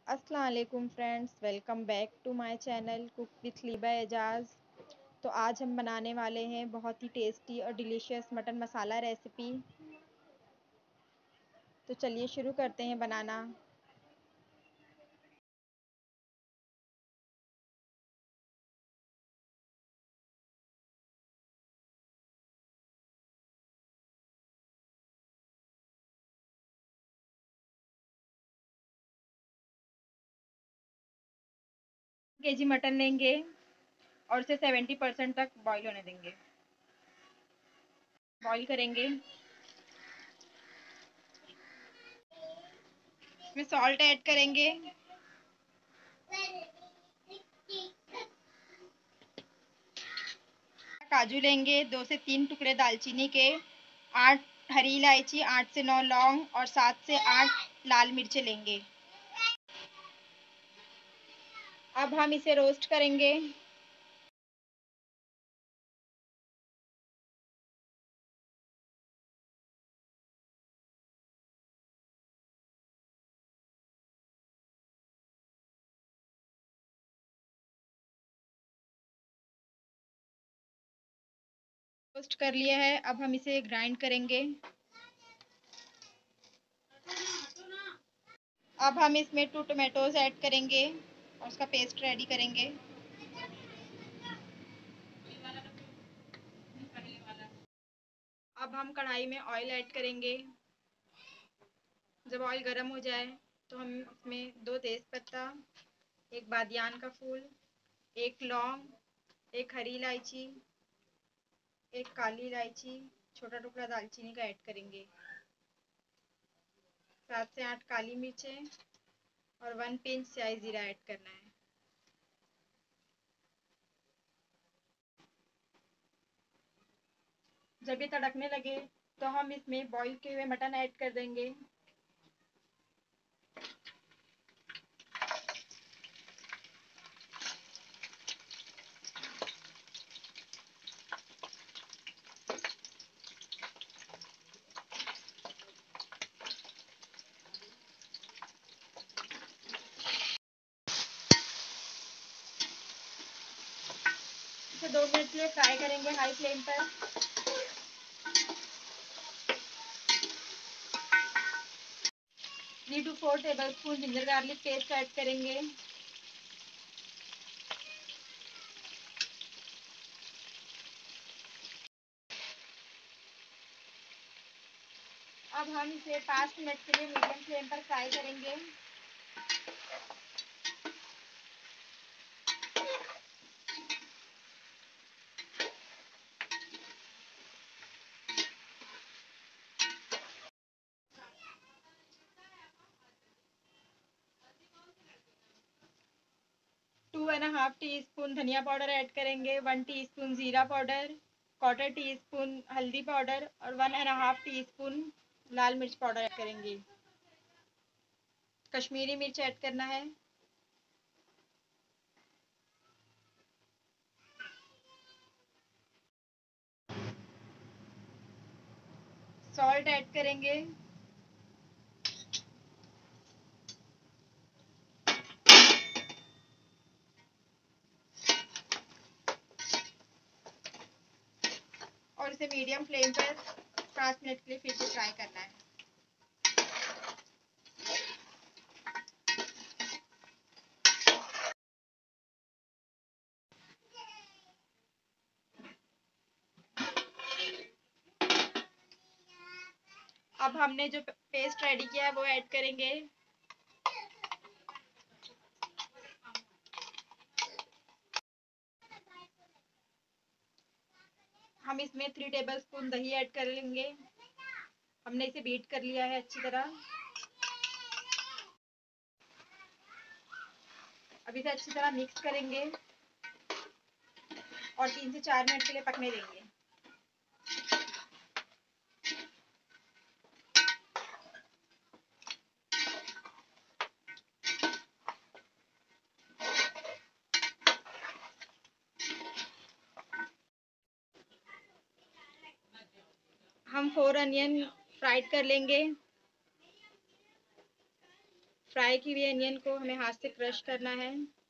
अस्सलाम वालेकुम friends, welcome back to my channel cook with Liba Ejaz. तो आज हम बनाने वाले हैं बहुत ही टेस्टी और डिलीशियस मटन मसाला रेसिपी। तो चलिए शुरू करते हैं बनाना। केजी मटन लेंगे और इसे 70% तक बॉईल होने देंगे। बॉईल करेंगे। इसमें सॉल्ट ऐड करेंगे। काजू लेंगे, 2 से 3 टुकड़े दालचीनी के, 8 हरी इलायची, 8 से 9 लौंग और 7 से 8 लाल मिर्चें लेंगे। अब हम इसे रोस्ट करेंगे। रोस्ट कर लिया है, अब हम इसे ग्राइंड करेंगे। अब हम इसमें 2 टोमेटोज ऐड करेंगे और उसका पेस्ट रेडी करेंगे। अब हम कढ़ाई में ऑयल ऐड करेंगे। जब ऑयल गर्म हो जाए तो हम इसमें 2 तेज़पत्ता, एक बादियान का फूल, एक लौंग, एक हरी इलायची, एक काली इलायची, छोटा टुकड़ा दालचीनी का ऐड करेंगे। 7 से 8 काली मिर्चें और 1 पिंच शाही जीरा ऐड करना है। जब ये तड़कने लगे तो हम इसमें बॉईल किए हुए मटन ऐड कर देंगे। इसे 2 मिनट के लिए फ्राई करेंगे हाई फ्लेम पर। 3 to 4 tablespoon ginger garlic paste add करेंगे। अब हम इसे 5 मिनट के लिए मीडियम फ्लेम पर फ्राई करेंगे। Two and half teaspoon धनिया पाउडर ऐड करेंगे, 1 टीस्पून जीरा पाउडर, क्वार्टर टीस्पून हल्दी पाउडर और 1.5 टीस्पून लाल मिर्च पाउडर ऐड करेंगे। कश्मीरी मिर्च ऐड करना है। सॉल्ट ऐड करेंगे। और इसे मीडियम फ्लेम पर 5 मिनट के लिए फिर से फ्राई करना है। अब हमने जो पेस्ट रेडी किया है वो ऐड करेंगे। हम इसमें 3 टेबलस्पून दही ऐड कर लेंगे। हमने इसे बीट कर लिया है अच्छी तरह। अब इसे अच्छी तरह मिक्स करेंगे और 3 से 4 मिनट के लिए पकने देंगे। हम 4 अनियन फ्राइड कर लेंगे। फ्राई की हुई अनियन को हमें हाथ से क्रश करना है।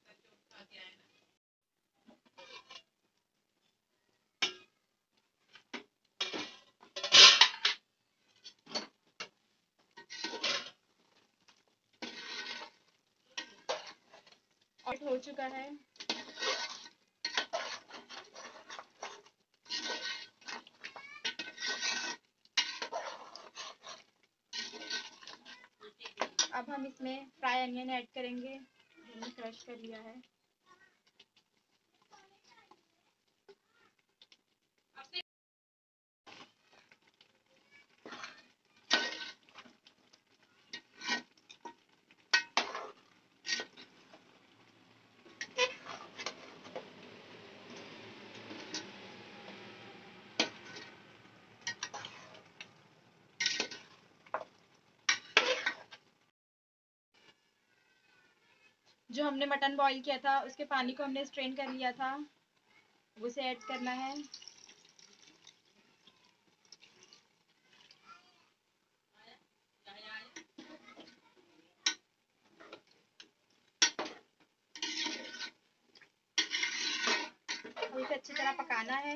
और हो चुका है। अब हम इसमें फ्राई अनियन ऐड करेंगे, हमने क्रश कर लिया है। जो हमने मटन बॉईल किया था उसके पानी को हमने स्ट्रेन कर लिया था, उसे ऐड करना है। और इसे अच्छी तरह पकाना है।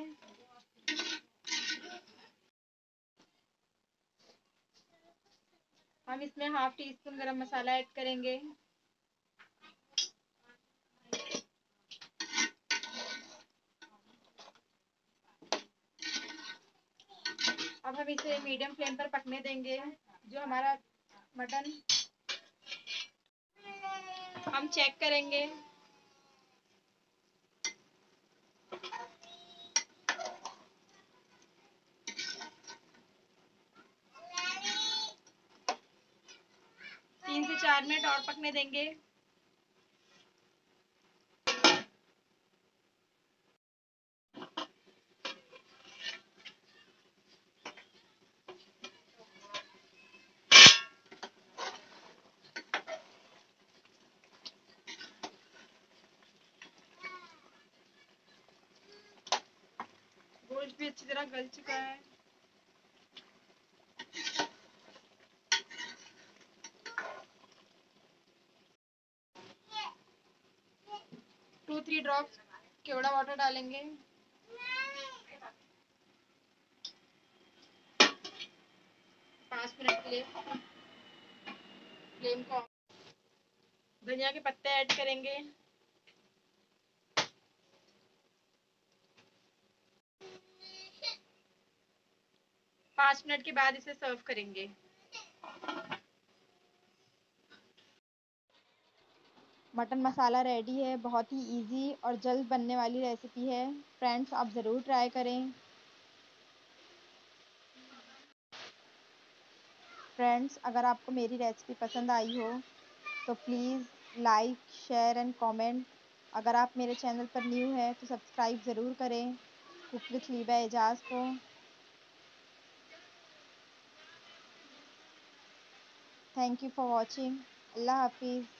हम इसमें हाफ टी स्पून गरम मसाला ऐड करेंगे। अब हम इसे मीडियम फ्लेम पर पकने देंगे। जो हमारा मटन हम चेक करेंगे। तीन से 4 मिनट और पकने देंगे। गोश्त भी अच्छी तरह गल चुका है। टू 3 ड्रॉप्स केवड़ा वाटर डालेंगे। 5 मिनट के लिए फ्लेम को। धनिया के पत्ते ऐड करेंगे। 5 मिनट के बाद इसे सर्व करेंगे। मटन मसाला रेडी है। बहुत ही इजी और जल्द बनने वाली रेसिपी है। फ्रेंड्स, आप ज़रूर ट्राई करें। फ्रेंड्स, अगर आपको मेरी रेसिपी पसंद आई हो तो please like, share and comment. अगर आप मेरे चैनल पर न्यू हैं तो सब्सक्राइब ज़रूर करें कुक विथ लीबा एजाज को। Thank you for watching. Allah हाफिज़।